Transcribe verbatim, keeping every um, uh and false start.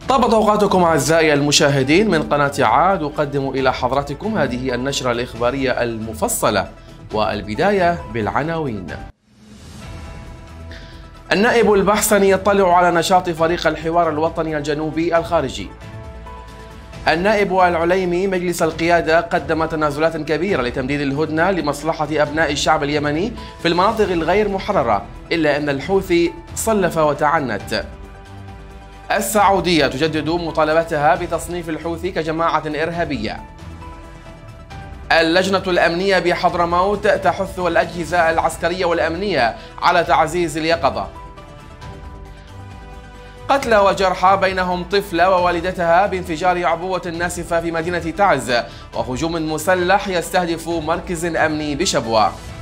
طابت أوقاتكم أعزائي المشاهدين من قناة عاد. أقدم إلى حضراتكم هذه النشرة الإخبارية المفصلة، والبداية بالعناوين. النائب البحسني يطلع على نشاط فريق الحوار الوطني الجنوبي الخارجي. النائب العليمي مجلس القيادة قدم تنازلات كبيرة لتمديد الهدنة لمصلحة أبناء الشعب اليمني في المناطق الغير محررة، إلا أن الحوثي صلف وتعنت. السعودية تجدد مطالبتها بتصنيف الحوثي كجماعة إرهابية. اللجنة الأمنية بحضرموت تحث الأجهزة العسكرية والأمنية على تعزيز اليقظة. قتلى وجرحى بينهم طفلة ووالدتها بانفجار عبوة ناسفة في مدينة تعز، وهجوم مسلح يستهدف مركز أمني بشبوة.